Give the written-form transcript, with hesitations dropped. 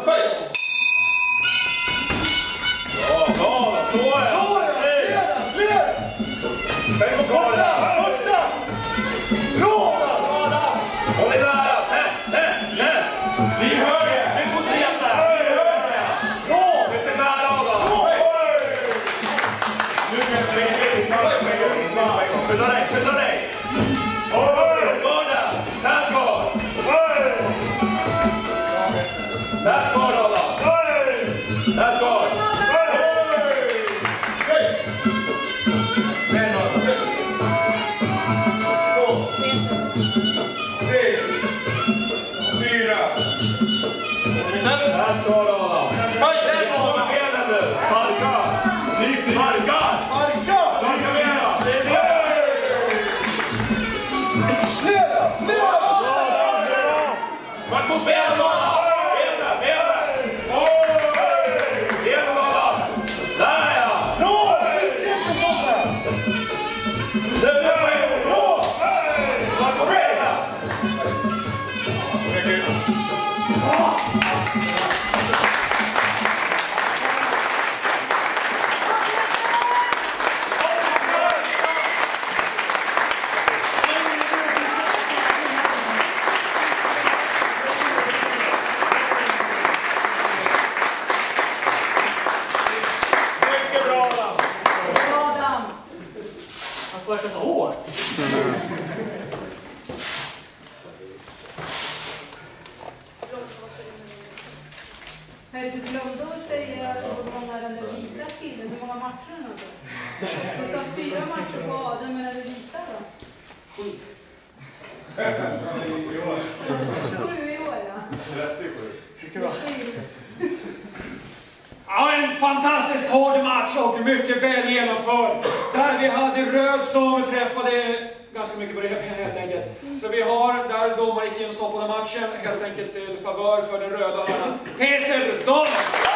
Du glömde att säga hur många den där vita killen, hur många matcher han hade. Du sa 4 matcher på Adam, men den vita då? 7. 7 i år, ja. Mycket bra. Ja, en fantastisk hård match och mycket väl genomförd. Där vi hade röd som träffade ganska mycket på det helt enkelt. Så vi har där domaren gick in och stoppade matchen helt enkelt till favör för den röda hörnan. Peter Dahlman!